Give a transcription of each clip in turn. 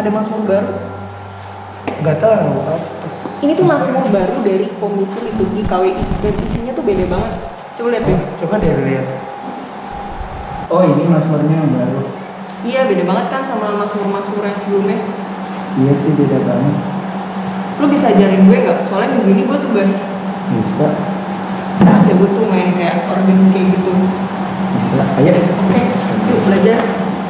Ada Mazmur baru? Nggak tahu apa. Ini tuh Mazmur baru dari Komisi Liturgi KWI dan isinya tuh beda banget. Coba lihat deh. Coba deh lihat. Oh ini Mazmurnya yang baru. Iya beda banget kan sama Mazmur-Mazmur yang sebelumnya. Iya sih beda banget. Lu bisa ajarin gue gak? Soalnya minggu ini gue tugas. Bisa. Aja gue tuh main kayak organ kayak gitu. Bisa. Ayo. Oke, yuk belajar.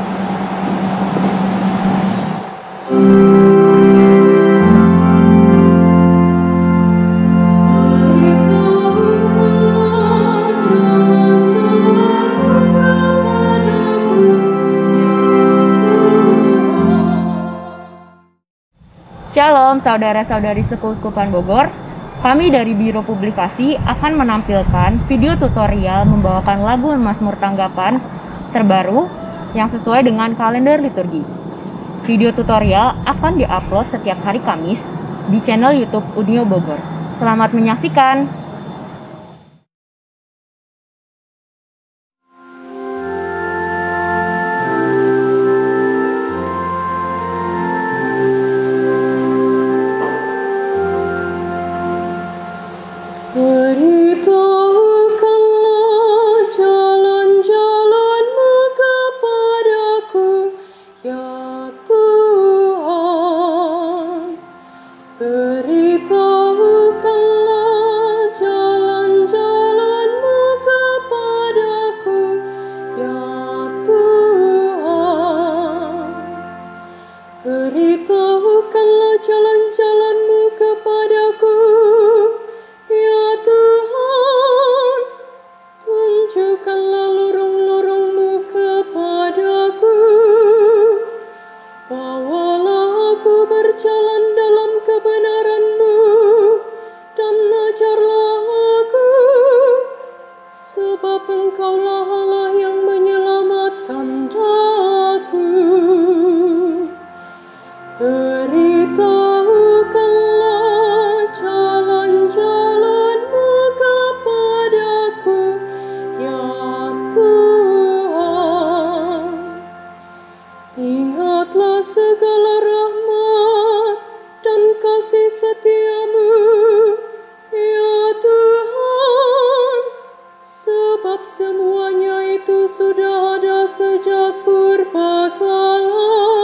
Shalom saudara-saudari Sekeuskupan Bogor. Kami dari Biro Publikasi akan menampilkan video tutorial membawakan lagu Mazmur Tanggapan terbaru yang sesuai dengan kalender liturgi. Video tutorial akan diupload setiap hari Kamis di channel YouTube Unio Bogor. Selamat menyaksikan. Beritahukanlah jalan-jalan-Mu kepadaku, ya Tuhan. Beritahukanlah jalan-jalan-Mu kepadaku, ya Tuhan. Beritahukanlah jalan-jalan-Mu kepadaku, ya Tuhan. Tunjukkanlah lorong-lorong-Mu kepadaku. Bawalah aku berjalan dalam kebenaran-Mu, dan ajarlah aku, sebab Engkaulah Allah yang menyelamatkan daku. Beritahukanlah jalan-jalan-Mu kepadaku, ya Tuhan. Ingatlah segala rahmat dan kasih setia-Mu, ya Tuhan, sebab semuanya itu sudah ada sejak purbakala.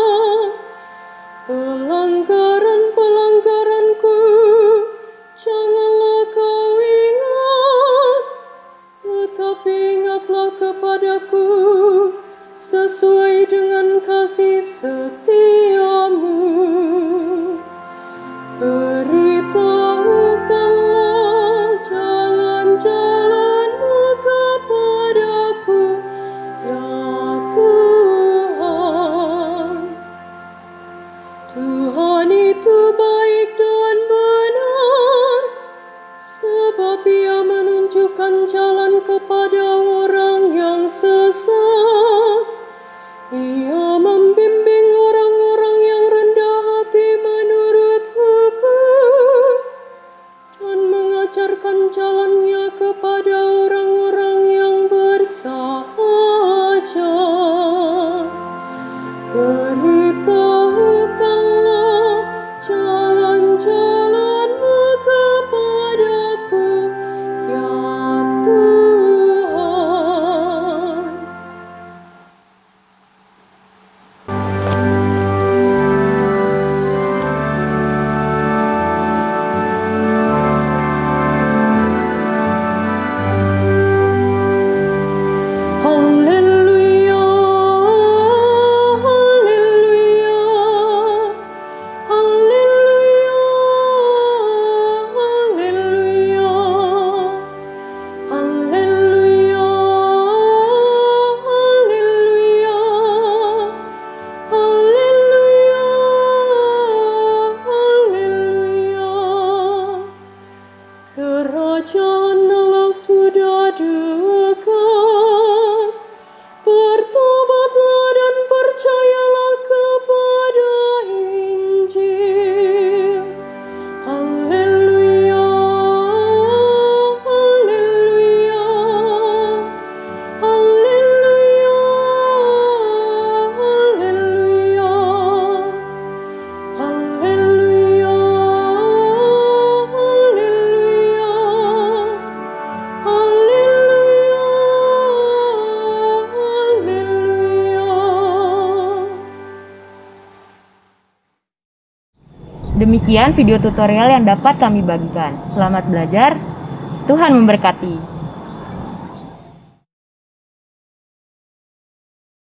Pelanggaran-pelanggaranku janganlah Kau ingat, tetapi ingatlah kepadaku sesuai dengan kasih setia-Mu. Beritahukanlah jalan-jalan-Mu kepadaku, ya Tuhan. Tuhan itu baik dan benar, sebab Ia menunjukkan jalan kepada orang yang sesat. Ia membimbing orang-orang yang rendah hati menurut hukum, dan mengajarkan jalannya kepada orang-orang yang bersahaja. Beritahukanlah jalan-jalan-Mu kepadaku, ya Tuhan. Haleluya, haleluya. Demikian video tutorial yang dapat kami bagikan. Selamat belajar, Tuhan memberkati.